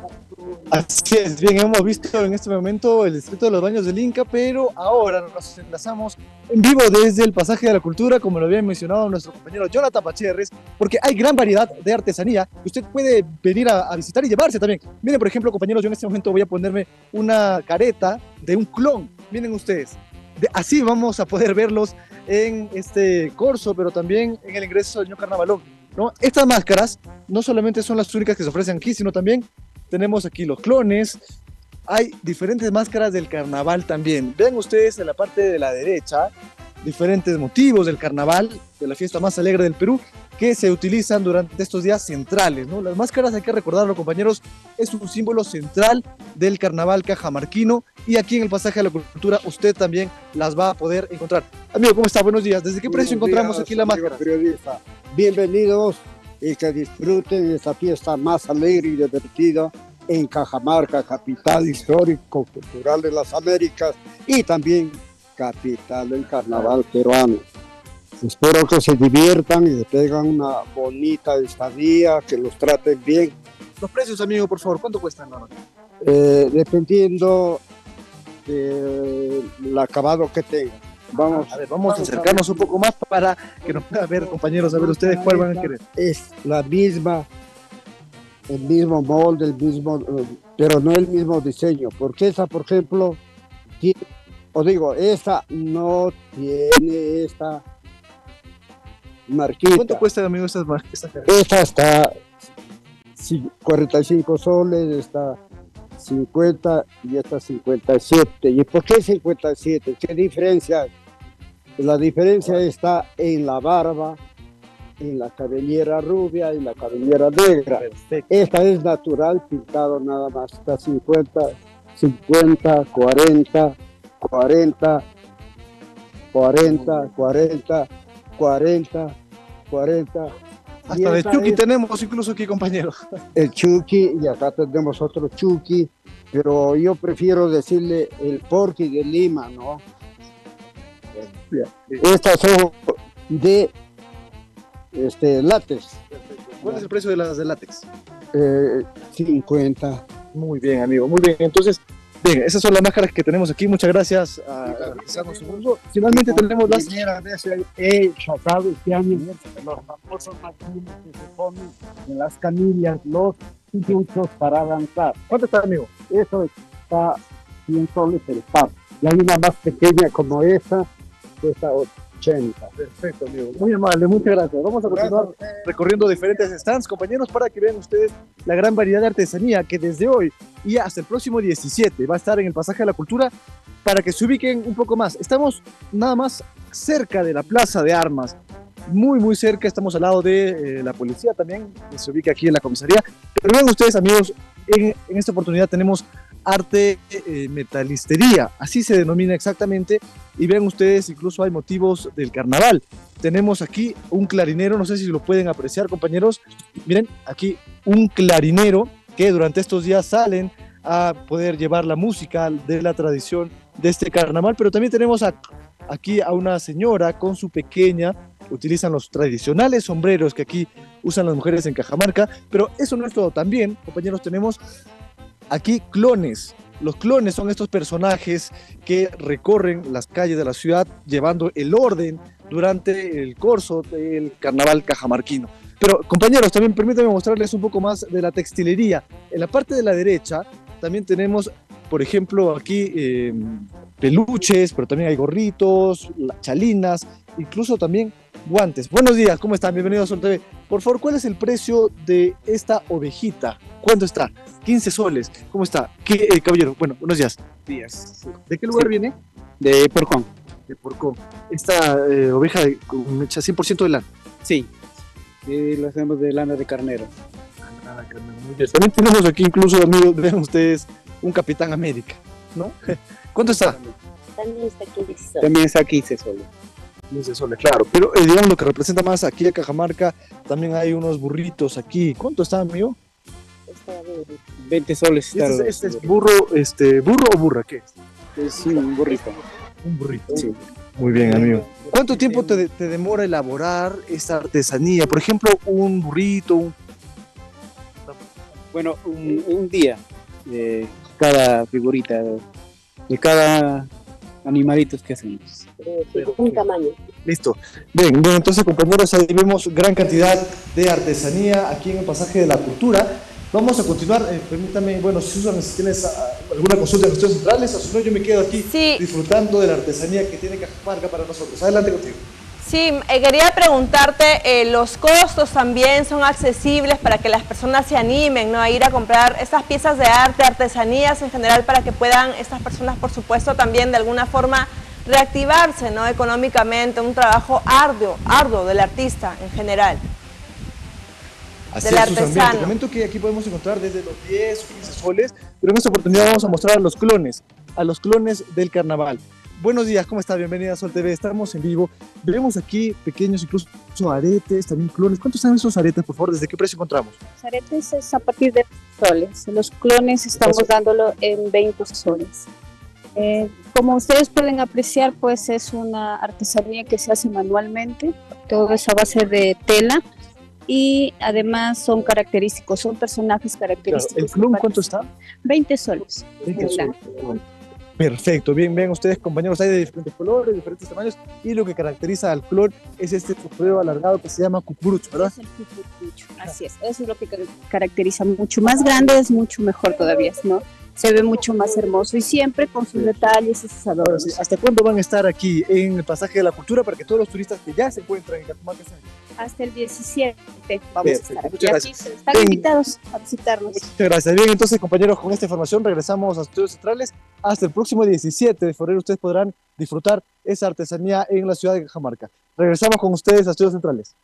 Así es, bien, hemos visto en este momento el distrito de los Baños del Inca, pero ahora nos enlazamos en vivo desde el Pasaje de la Cultura, como lo había mencionado nuestro compañero Jonathan Pacherres, porque hay gran variedad de artesanía que usted puede venir a visitar y llevarse también. Miren, por ejemplo, compañeros, yo en este momento voy a ponerme una careta de un clon, miren ustedes. Así vamos a poder verlos en este corso, pero también en el ingreso del Ño Carnavalón, ¿no? Estas máscaras no solamente son las únicas que se ofrecen aquí, sino también tenemos aquí los clones, hay diferentes máscaras del carnaval también. Vean ustedes en la parte de la derecha diferentes motivos del carnaval, de la fiesta más alegre del Perú, que se utilizan durante estos días centrales, ¿no? Las máscaras, hay que recordarlo, compañeros, es un símbolo central del carnaval cajamarquino, y aquí en el Pasaje de la Cultura usted también las va a poder encontrar. Amigo, ¿cómo está? Buenos días. ¿Desde qué precio encontramos aquí la máscara? Periodista. Bienvenidos y que disfruten esta fiesta más alegre y divertida en Cajamarca, capital histórico cultural de las Américas y también capital del carnaval peruano. Espero que se diviertan y que tengan una bonita estadía, que los traten bien. Los precios, amigo, por favor, ¿cuánto cuestan? Dependiendo del acabado que tengan. Vamos a acercarnos un poco más para que nos puedan ver, compañeros, a ver ustedes cuál van a querer. Es la misma, el mismo molde, el mismo, pero no el mismo diseño, porque esa, por ejemplo, esa no tiene esta marquita. ¿Cuánto cuesta, amigo, estas marcas? Esta está 45 soles, está 50 y esta 57. ¿Y por qué 57? ¿Qué diferencia hay? La diferencia está en la barba, en la cabellera rubia y la cabellera negra. Perfecto. Esta es natural, pintado nada más. Está 50, 40, 40, 40, 40, 40. Hasta de Chucky tenemos incluso aquí, compañeros. El Chucky, y acá tenemos otro Chucky, pero yo prefiero decirle el Porky de Lima, ¿no? Estas son de látex. ¿Cuál es el precio de las de látex? 50. Muy bien, amigo, muy bien. Entonces, bien, esas son las máscaras que tenemos aquí. Muchas gracias a realizarnos su uso. Finalmente tenemos las... Primera vez he chocado este año los famosos patines que se ponen en las camillas, los pinchos para danzar. ¿Cuánto está, amigo? Eso está 100 soles el par. Y hay una más pequeña como esa, cuesta 80. Perfecto, amigo. Muy amable, muchas gracias. Vamos a continuar recorriendo diferentes stands, compañeros, para que vean ustedes la gran variedad de artesanía que desde hoy y hasta el próximo 17 va a estar en el Pasaje de la Cultura, para que se ubiquen un poco más. Estamos nada más cerca de la Plaza de Armas, muy, muy cerca. Estamos al lado de la policía también, que se ubica aquí en la comisaría. Pero vean ustedes, amigos, en esta oportunidad tenemos arte metalistería, así se denomina exactamente, y vean ustedes, incluso hay motivos del carnaval. Tenemos aquí un clarinero, no sé si lo pueden apreciar, compañeros, miren, aquí un clarinero que durante estos días salen a poder llevar la música de la tradición de este carnaval, pero también tenemos aquí a una señora con su pequeña, utilizan los tradicionales sombreros que aquí usan las mujeres en Cajamarca, pero eso no es todo, también, compañeros, tenemos aquí clones. Los clones son estos personajes que recorren las calles de la ciudad llevando el orden durante el corso del carnaval cajamarquino. Pero, compañeros, también permítanme mostrarles un poco más de la textilería. En la parte de la derecha también tenemos, por ejemplo, aquí peluches, pero también hay gorritos, chalinas, incluso también guantes. Buenos días, ¿cómo están? Bienvenidos a Sol TV. Por favor, ¿cuál es el precio de esta ovejita? ¿Cuánto está? 15 soles. ¿Cómo está? Caballero, bueno, buenos días. ¿De qué lugar viene? De Porcón. De Porcón. Esta oveja hecha 100% de lana. Sí, lo hacemos de lana de carnero. Muy bien. También tenemos aquí incluso, amigos, vean ustedes, un Capitán América, ¿no? ¿Cuánto está? También está 15 soles. También está 15 soles. 15 soles, claro. Pero digamos lo que representa más aquí a Cajamarca, también hay unos burritos aquí. ¿Cuánto está, amigo? Está de 20 soles. Este es burro, ¿burro o burra? ¿Qué es? Es un burrito. Un burrito. Sí. Muy bien, amigo. ¿Cuánto tiempo te demora elaborar esta artesanía? Por ejemplo, un burrito, Bueno, un día cada figurita, de cada animalitos que hacemos. Un tamaño. Listo. Bien, bien, entonces compañeros, ahí vemos gran cantidad de artesanía aquí en el pasaje de la cultura. Vamos a continuar, permítame, bueno, Susan, si tienes alguna consulta en cuestiones centrales, o si no, yo me quedo aquí Sí. disfrutando de la artesanía que tiene Cajamarca para nosotros. Adelante contigo. Sí, quería preguntarte, los costos también son accesibles para que las personas se animen, ¿no?, a ir a comprar estas piezas de arte, artesanías en general, para que puedan estas personas, por supuesto, también de alguna forma reactivarse, ¿no?, económicamente, un trabajo arduo del artista en general. Así Del es, Susan. Bien, te artesano. comento que aquí podemos encontrar desde los 10 o 15 soles, pero en esta oportunidad vamos a mostrar a los clones del carnaval. Buenos días, ¿cómo está? Bienvenida a Sol TV, estamos en vivo. Vemos aquí pequeños, incluso aretes, también clones. ¿Cuántos están esos aretes, por favor? ¿Desde qué precio encontramos? Los aretes es a partir de soles. Los clones estamos dándolo en 20 soles. Como ustedes pueden apreciar, pues es una artesanía que se hace manualmente. Todo es a base de tela y además son característicos, son personajes Claro, característicos. ¿el clon cuánto está? 20 soles. 20 soles. Perfecto, bien, ven ustedes compañeros, hay de diferentes colores, diferentes tamaños, y lo que caracteriza al clon es este trofeo alargado que se llama cucurucho, ¿verdad? Es el cucurucho, así es, eso es lo que caracteriza. Mucho más grande es mucho mejor todavía, ¿no? Se ve mucho más hermoso y siempre con sus detalles y sus Ahora adornos. sí, ¿hasta cuándo van a estar aquí en el pasaje de la cultura para que todos los turistas que ya se encuentran en Cajamarca estén aquí? Hasta el 17 vamos Perfecto, a estar aquí. muchas Aquí gracias. están Bien. invitados a visitarnos. Muchas gracias. Bien, entonces compañeros, con esta información regresamos a Estudios Centrales. Hasta el próximo 17 de febrero ustedes podrán disfrutar esa artesanía en la ciudad de Cajamarca. Regresamos con ustedes a Estudios Centrales.